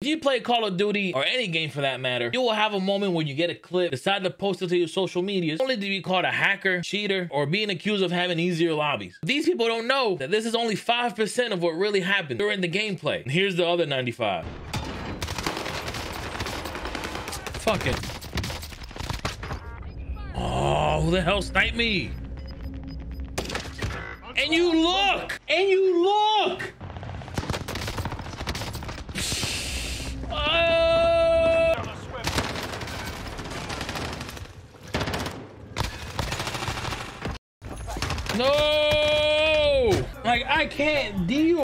If you play Call of Duty or any game for that matter, you will have a moment where you get a clip, decide to post it to your social media, only to be called a hacker, cheater, or being accused of having easier lobbies. These people don't know that this is only 5% of what really happened during the gameplay. And here's the other 95. Fuck it. Oh, who the hell sniped me? And you look! And you look! No! Like, I can't deal.